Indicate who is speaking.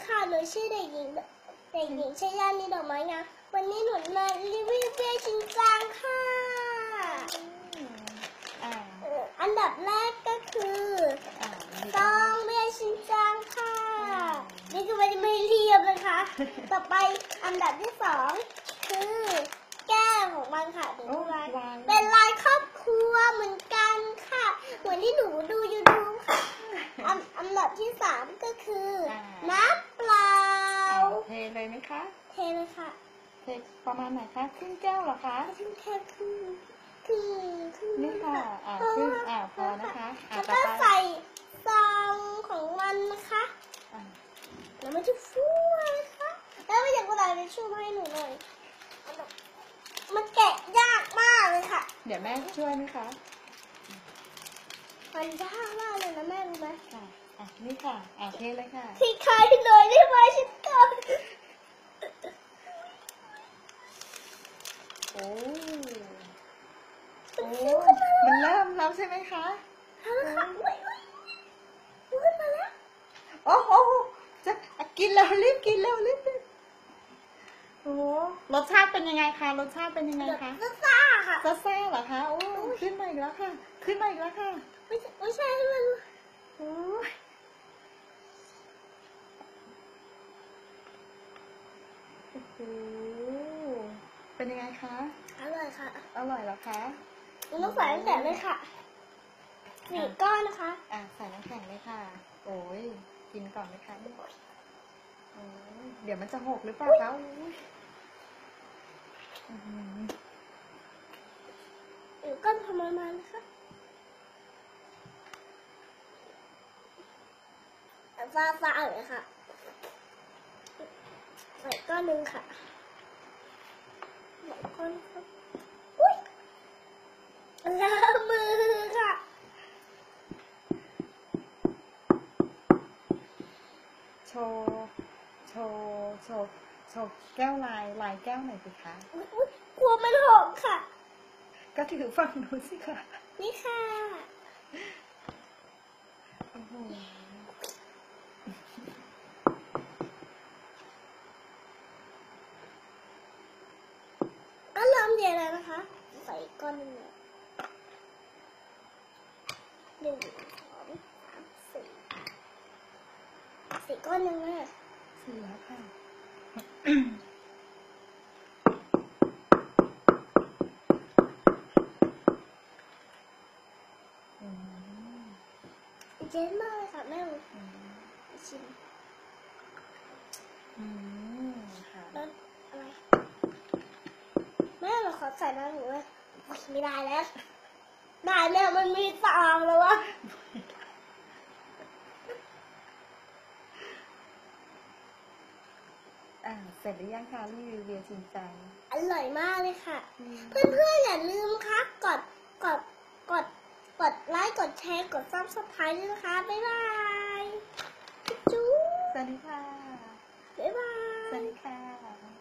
Speaker 1: ค่ะหนูชื่อเด็กหญิงชยานีดอกไม้งามวันนี้หนูมารีวิวเบียร์ชินจังค่ะอันดับแรกก็คือซองเบียร์ชินจังค่ะนี่คือไม่เรียบนะคะต่อไปอันดับที่สองคือแก้วของมันค่ะเป็นลายครอบครัวเหมือนกันค่ะเหมือนที่หนูดูยูทูบค่ะอันดับที่สามก็คือน้ำเปล่า
Speaker 2: เทเลยไหมคะ
Speaker 1: เทเลยค่ะ
Speaker 2: เทประมาณไหนคะครึ่งแก้วเหรอคะ
Speaker 1: ครึ่ง
Speaker 2: นี่ค่ะครึ่งพอนะคะ
Speaker 1: แล้วก็ใส่ซองของมันนะคะแล้วมันจะฟูนะคะแล้วไม่อยากกระดาษทิชชู่ให้หนูหน่อยมันแกะยากมากเลยค่ะ
Speaker 2: เดี๋ยวแม่ช่วยไหมคะ
Speaker 1: มันยากมากเลยนะแม่รู้ไหม
Speaker 2: นี่ค่ะเทเลยค่ะ
Speaker 1: ที่ใครหน่อยได้ไหมฉันก่อน
Speaker 2: โอ้มันเริ่มแล้วใช่ไหมคะ
Speaker 1: ขึ้นมาแล้ว
Speaker 2: โอ้โหจะกินแล้วรีบกินแล้วรีบโอ้รสชาติเป็นยังไงคะรสชาติเป็นยังไงคะ
Speaker 1: ซ่าค่ะ
Speaker 2: ซ่าเหรอคะโอ้ขึ้นมาอีกแล้วค่ะขึ้นมาอีกแล้วค่ะ
Speaker 1: ไม่ใช่มัน
Speaker 2: โอ้โหเป็นยังไงคะ
Speaker 1: อร่อยค่ะ
Speaker 2: อร่อยเหรอคะ
Speaker 1: ต้องใส่น้ำแข็งเลยค่ะ4 ก้อนนะคะ
Speaker 2: ใส่น้ำแข็งเลยค่ะโอ้ยกินก่อนไหมคะเดี๋ยวมันจะหกหรือเปล่าคะ
Speaker 1: ก้อนประมาณนะคะฟ้าเลยค่ะใส่ก้อนหนึ่งค่ะใส่ก้อนครับอุ้ยล้างมือค่ะ
Speaker 2: โชว์แก้วลายแก้วหน่อยสิคะ
Speaker 1: กลัวมันหกค่ะ
Speaker 2: ก็ถือฝั่งนู้นสิค่ะ
Speaker 1: นี่ค่ะก็เริ่มเย็นแล้วนะคะใส่ก้อนหนึ่ง1 2 3 4ก้อนหนึ่งเลย
Speaker 2: 4แล้วค่ะ
Speaker 1: เย็นมากเลยค่ะแม่ชิม
Speaker 2: ค่ะ
Speaker 1: แล้วอะไรแม่เราขอใส่น้ำหนูเลยไม่ได้แล้วได้แล้วมันมีฟองแล้ววะ
Speaker 2: เสร็จหรือยังคะรีวิวเบียร์ชินจัง
Speaker 1: อร่อยมากเลยค่ะเพื่อนๆอย่าลืมค่ะกดไลค์กดแชร์กดซับสไครต์ด้วยนะคะบ๊ายบายจุ๊บ
Speaker 2: สวัสดีค่ะ
Speaker 1: บ๊ายบาย
Speaker 2: สวัสดีค่ะ